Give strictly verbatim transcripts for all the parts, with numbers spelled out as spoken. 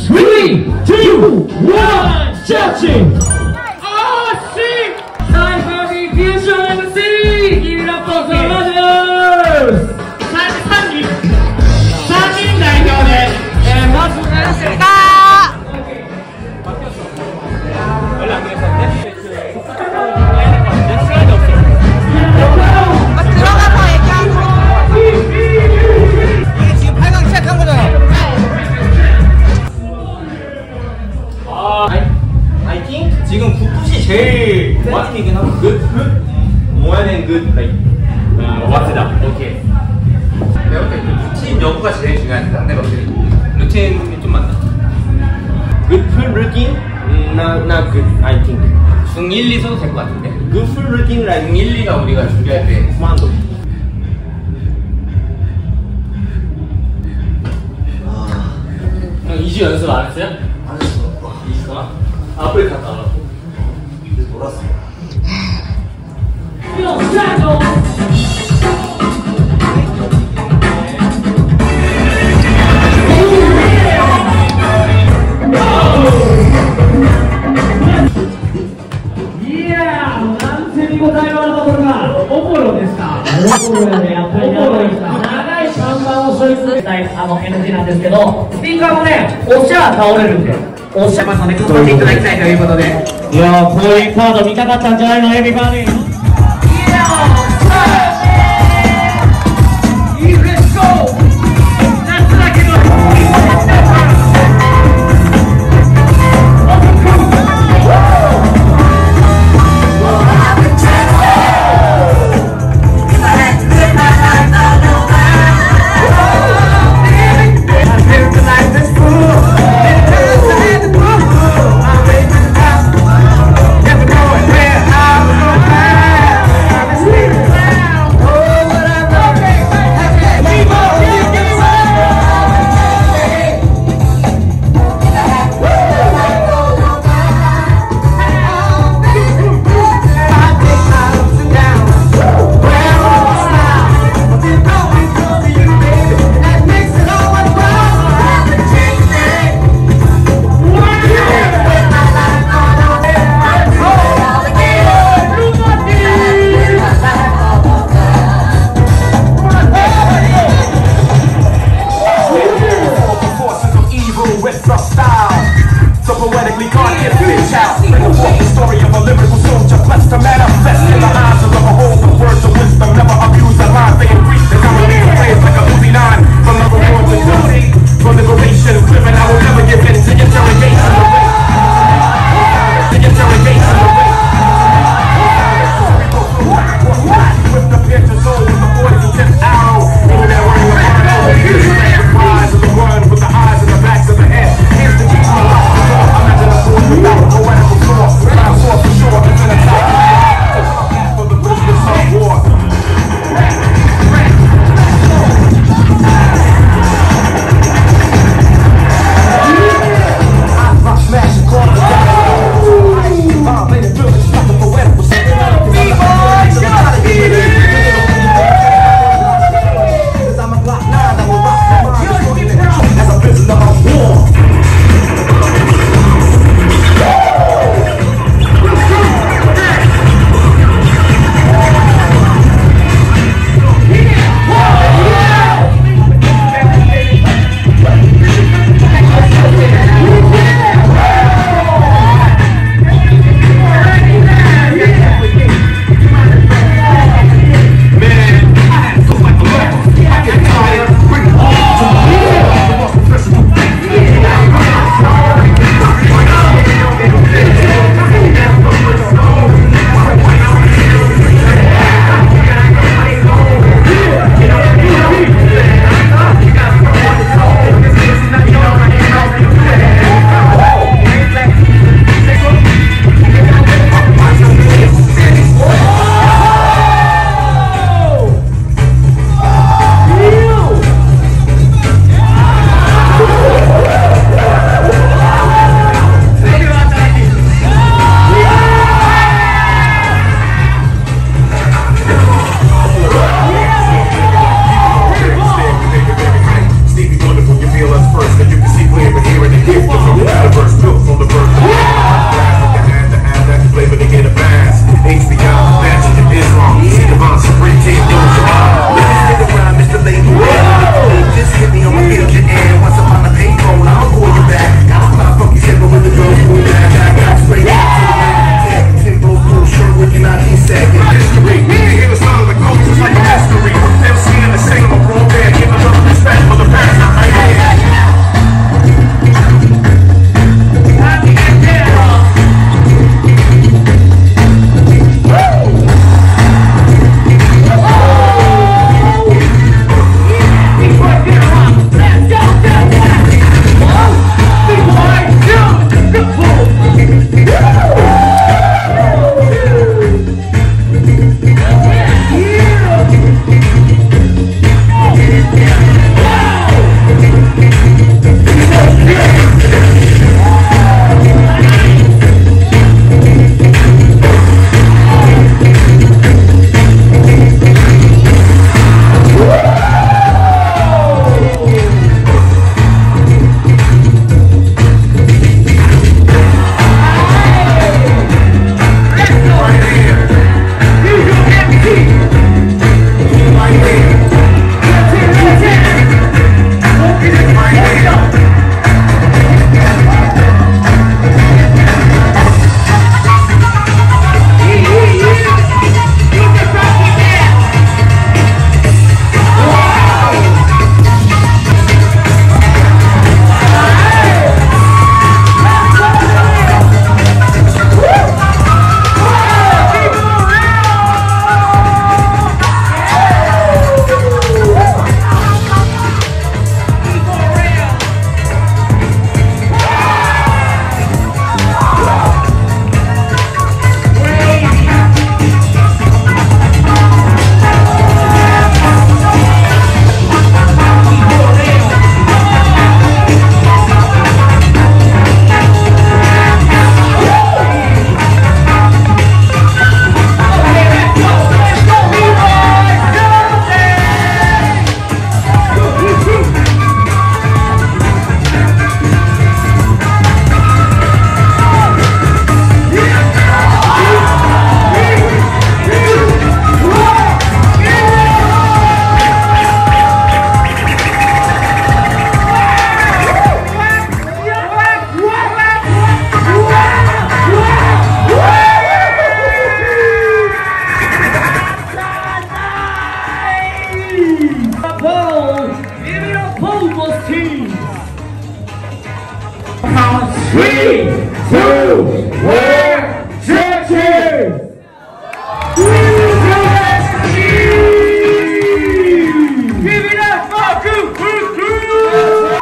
three, two, one, judging! Oh shit! Time for the fusion M C! Give it up for some others!さんにんさんにん代表で、えー、まずね 지금 굿풋이 제일 와팀이긴 하고 굿풋? more than good like uh, what다 오케이 내가 볼때 루틴 여부가 제일 중요한 상대 것들이 루틴이 좀 많나? 굿풋 루틴? not, not good I think 중 일, 이 써도 될 것 같은데 굿풋 루틴 like 중 일, 이가 우리가 준비할 때 코만도 형 이 주 연습 안 했어요? 안 했어 이 주 동안? 아프리카 갔다 와서 놀았어. あの エヌジー なんですけど、スピーカーもね、おっしゃ倒れるんで、おっしゃますので、頑張っていただきたいということで。いやー、こういうカード見たかったんじゃないの、エビバディ。 Here's the Three, two, one, cheers! Give it up for Goo Goo Goo!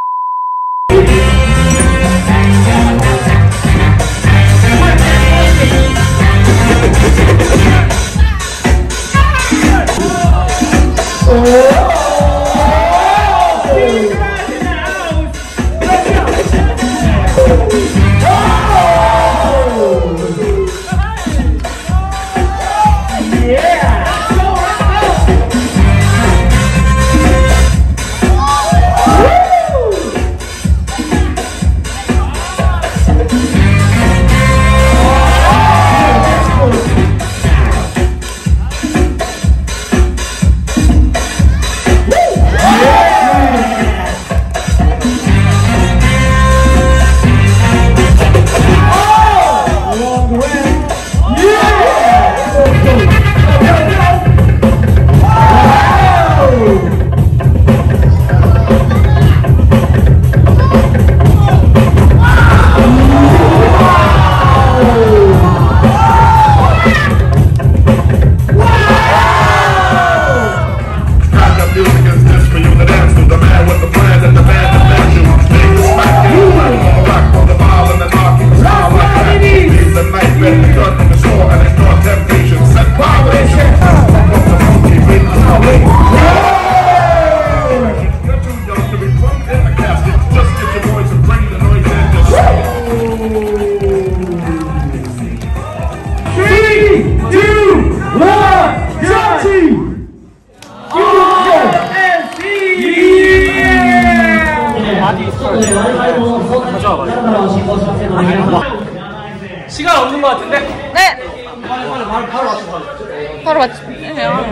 시간 없는 것 같은데? 네. 바로 바로 맞춰. 바로 맞추세요.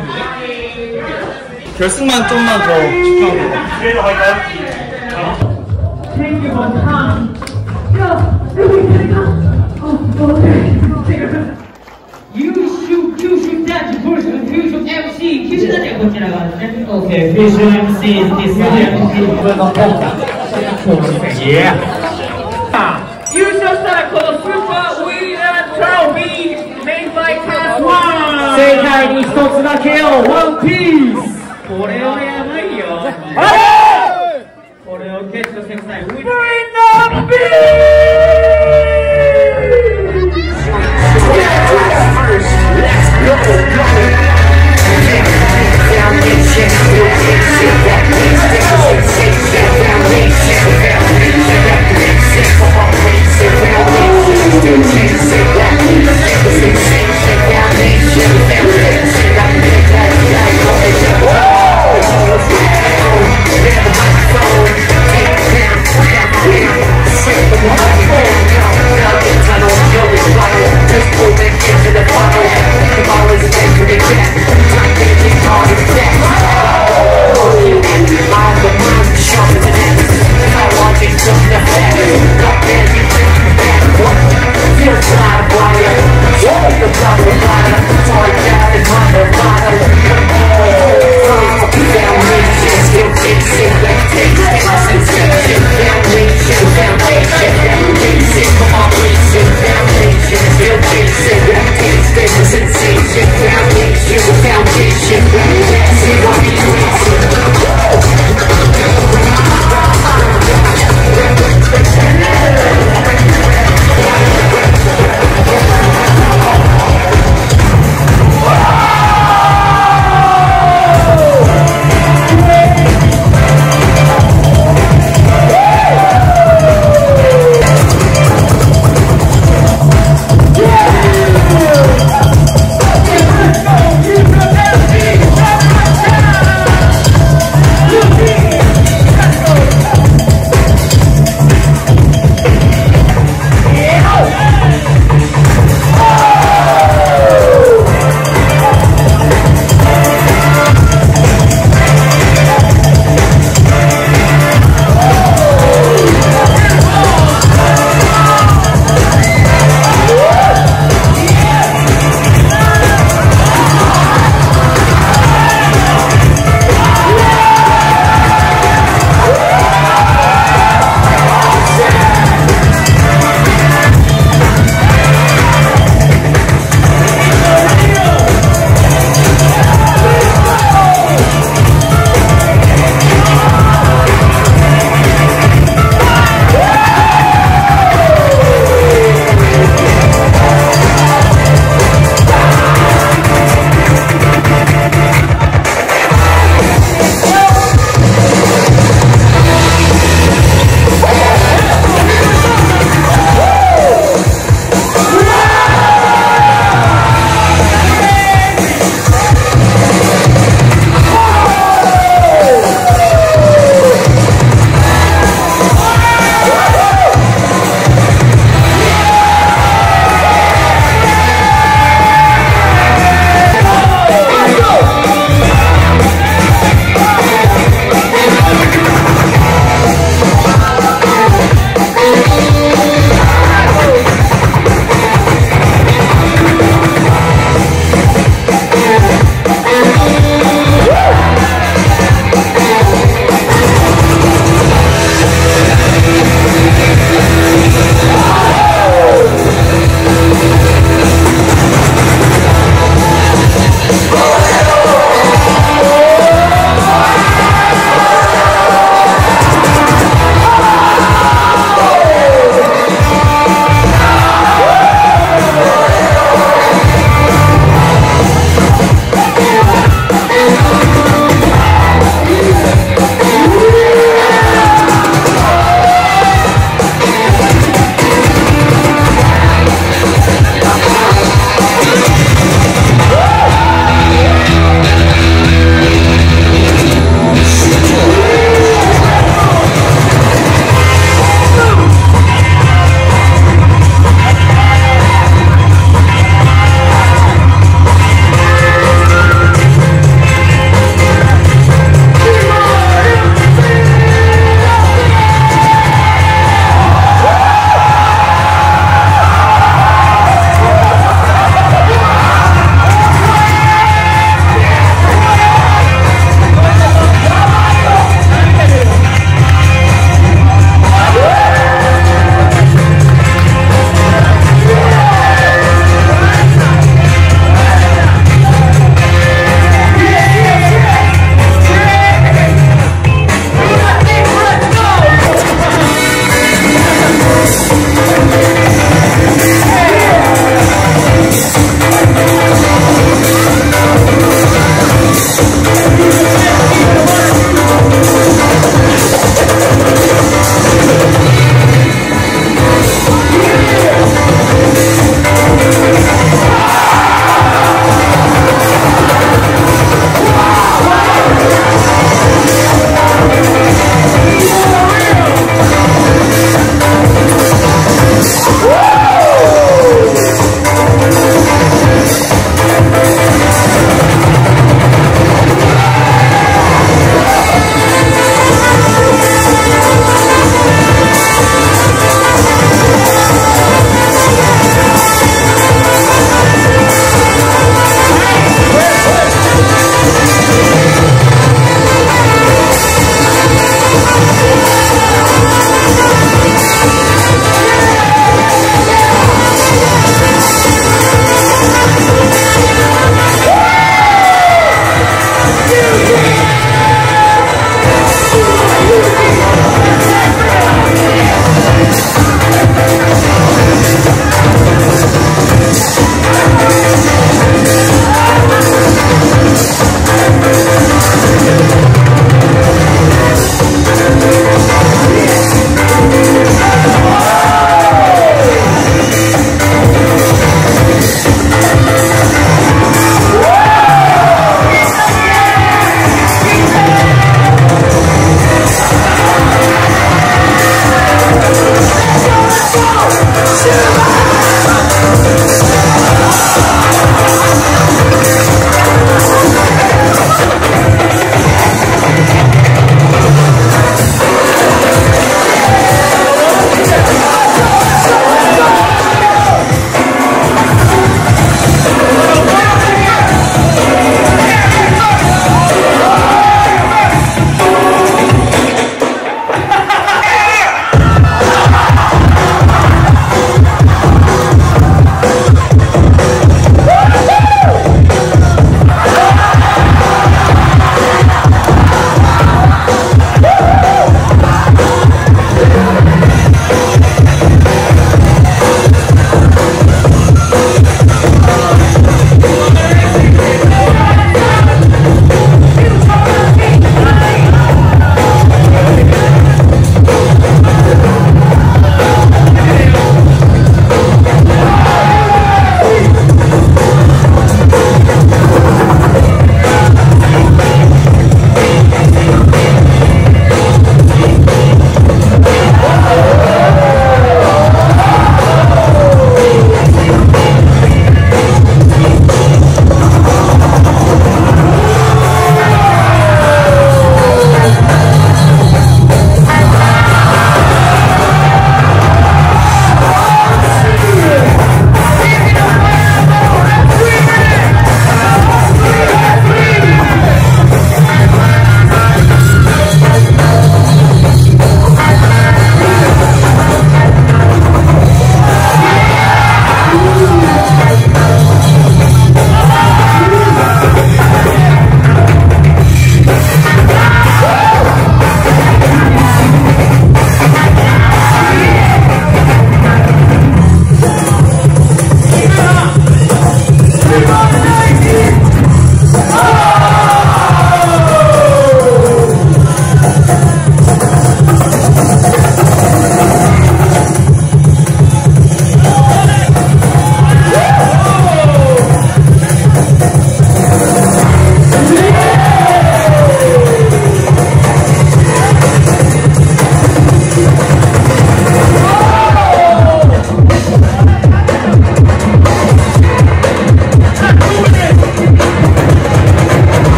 결승만 좀만 더 집중하고. 뒤에로 갈까요? 유슈 유슈 댄스 벌써 유슈 엠씨 큐슈단에 못 지나가는데. Okay, visual M C is this M C for the podcast. Yeah. 유쇼스타라このスーパーウィナートロフィー made by Classワン世界に一つだけをワンピース。 これはやばいよ。これをゲットせんさいウィナービ We'll be right back.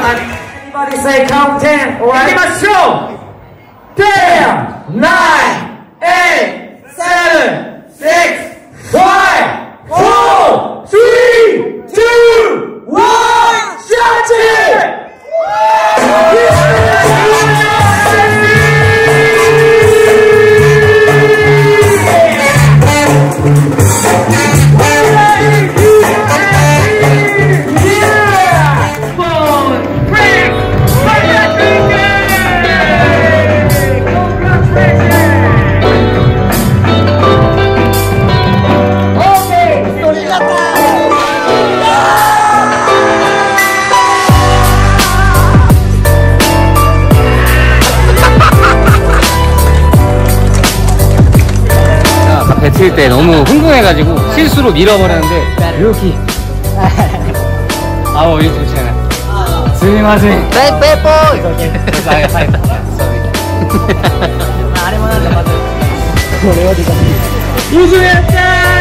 Everybody say count ten, alright? 行きましょう ten, nine, eight, seven, six, five, four, three, two, one, shout it! 배칠 때 너무 흥분해가지고 실수로 밀어버렸는데 이렇게 아우 이거 좋지 않아. 스미마셍. 빼빼뽀. 우승했다.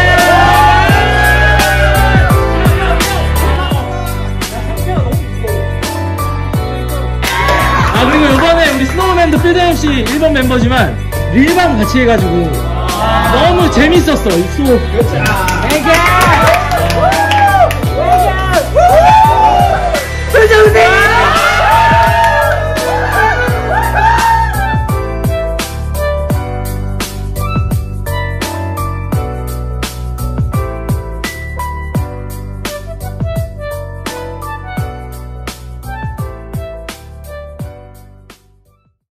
아 그리고 이번에 우리 스노우맨도 필드엠씨 일 번 멤버지만 릴방 같이 해가지고 너무 재밌었어 이 수업. 표정